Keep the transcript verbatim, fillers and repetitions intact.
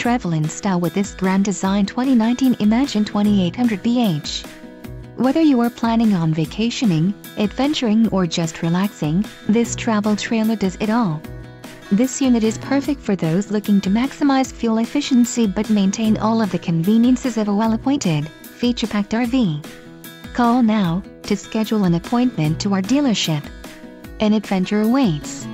Travel in style with this Grand Design twenty nineteen Imagine twenty-eight hundred B H. Whether you are planning on vacationing, adventuring or just relaxing, this travel trailer does it all. This unit is perfect for those looking to maximize fuel efficiency but maintain all of the conveniences of a well-appointed, feature-packed R V. Call now to schedule an appointment to our dealership. An adventure awaits.